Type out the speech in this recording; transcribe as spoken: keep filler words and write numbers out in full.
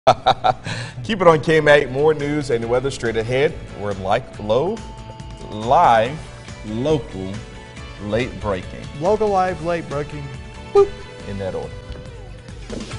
Keep it on K M A. More news and weather straight ahead. We're like low, live, local, late breaking. Local live, late breaking. In that order.